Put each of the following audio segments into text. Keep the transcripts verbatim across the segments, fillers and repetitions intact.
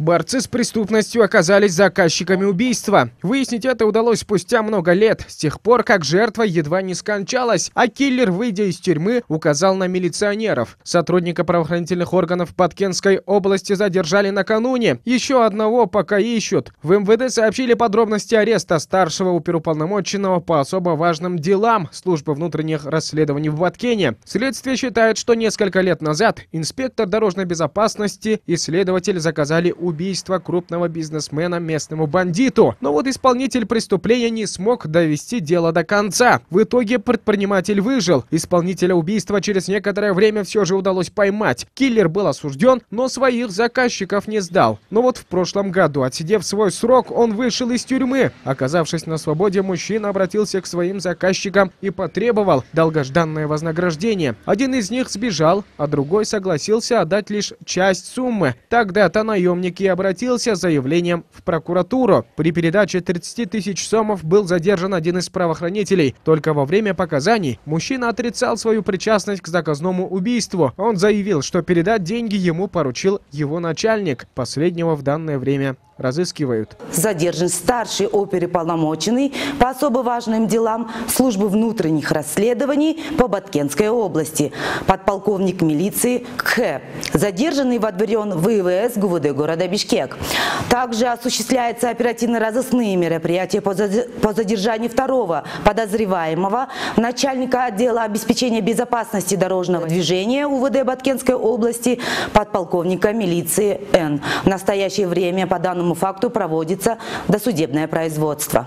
Борцы с преступностью оказались заказчиками убийства. Выяснить это удалось спустя много лет, с тех пор, как жертва едва не скончалась, а киллер, выйдя из тюрьмы, указал на милиционеров. Сотрудника правоохранительных органов Баткенской области задержали накануне. Еще одного пока ищут. В эм вэ дэ сообщили подробности ареста старшего оперуполномоченного по особо важным делам службы внутренних расследований в Баткене. Следствие считает, что несколько лет назад инспектор дорожной безопасности и следователь заказали убийство крупного бизнесмена местному бандиту. Но вот исполнитель преступления не смог довести дело до конца. В итоге предприниматель выжил. Исполнителя убийства через некоторое время все же удалось поймать. Киллер был осужден, но своих заказчиков не сдал. Но вот в прошлом году, отсидев свой срок, он вышел из тюрьмы. Оказавшись на свободе, мужчина обратился к своим заказчикам и потребовал долгожданное вознаграждение. Один из них сбежал, а другой согласился отдать лишь часть суммы. Тогда-то наемник и обратился с заявлением в прокуратуру. При передаче тридцати тысяч сомов был задержан один из правоохранителей. Только во время показаний мужчина отрицал свою причастность к заказному убийству. Он заявил, что передать деньги ему поручил его начальник. Последнего в данное время разыскивают. Задержан старший оперуполномоченный по особо важным делам службы внутренних расследований по Баткенской области, подполковник милиции Кх. Задержанный водворен в и вэ эс гэ вэ дэ города Бишкек. Также осуществляются оперативно-розыскные мероприятия по задержанию второго подозреваемого, начальника отдела обеспечения безопасности дорожного движения у вэ дэ Баткенской области, подполковника милиции Н. В настоящее время по данному факту проводится досудебное производство.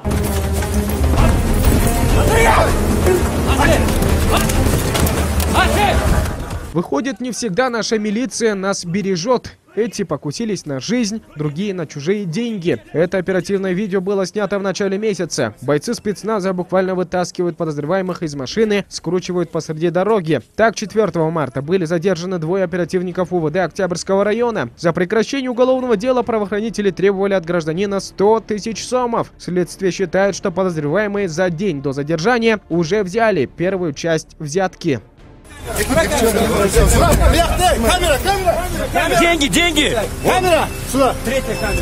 Выходит, не всегда наша милиция нас бережет. Эти покусились на жизнь, другие на чужие деньги. Это оперативное видео было снято в начале месяца. Бойцы спецназа буквально вытаскивают подозреваемых из машины, скручивают посреди дороги. Так, четвёртого марта были задержаны двое оперативников у вэ дэ Октябрьского района. За прекращение уголовного дела правоохранители требовали от гражданина сто тысяч сомов. Следствие считает, что подозреваемые за день до задержания уже взяли первую часть взятки. Деньги, деньги! Камера! Сюда! Третья камера.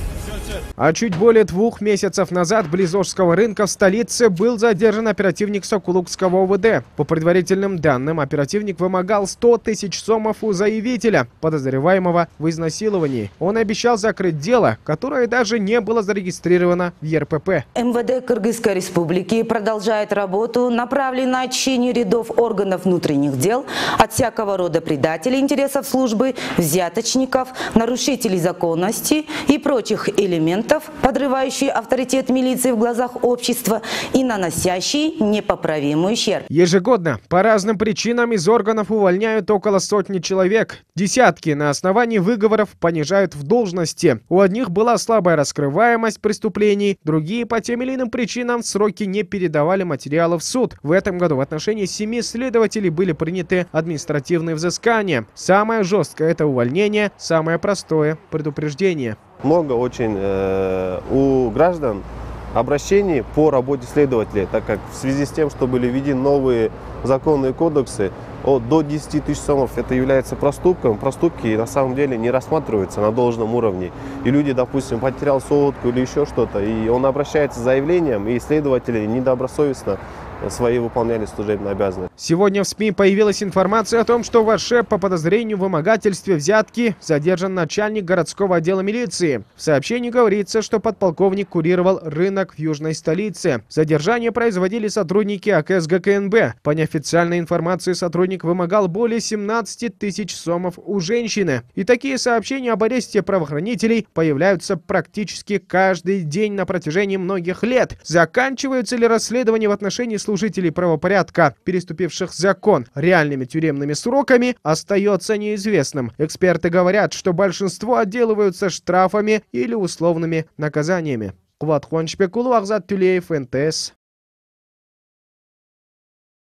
А чуть более двух месяцев назад близ Ожского рынка в столице был задержан оперативник Сокулукского о вэ дэ. По предварительным данным, оперативник вымогал сто тысяч сомов у заявителя, подозреваемого в изнасиловании. Он обещал закрыть дело, которое даже не было зарегистрировано в е эр пэ пэ. эм вэ дэ Кыргызской республики продолжает работу, направленную на очищение рядов органов внутренних дел от всякого рода предателей интересов службы, взяточников, нарушителей законности и прочих элементов, подрывающий авторитет милиции в глазах общества и наносящий непоправимый ущерб. Ежегодно по разным причинам из органов увольняют около сотни человек. Десятки на основании выговоров понижают в должности. У одних была слабая раскрываемость преступлений, другие по тем или иным причинам в сроки не передавали материалы в суд. В этом году в отношении семи следователей были приняты административные взыскания. Самое жесткое – это увольнение, самое простое – предупреждение. Много очень э, у граждан обращений по работе следователей, так как в связи с тем, что были введены новые законные кодексы, от, до десяти тысяч сомов это является проступком. Проступки на самом деле не рассматриваются на должном уровне. И люди, допустим, потерял сотку или еще что-то, и он обращается с заявлением, и следователи недобросовестно свои выполняли служебные обязанности. Сегодня в СМИ появилась информация о том, что в Аше по подозрению в вымогательстве взятки задержан начальник городского отдела милиции. В сообщении говорится, что подполковник курировал рынок в южной столице. Задержание производили сотрудники а ка эс гэ ка эн бэ. По неофициальной информации, сотрудник вымогал более семнадцати тысяч сомов у женщины. И такие сообщения об аресте правоохранителей появляются практически каждый день на протяжении многих лет. Заканчиваются ли расследования в отношении служителей правопорядка, переступивших закон, реальными тюремными сроками, остается неизвестным. Эксперты говорят, что большинство отделываются штрафами или условными наказаниями. Кулат Хуанчпекулу, Ахзат Тюлеев, эн тэ эс.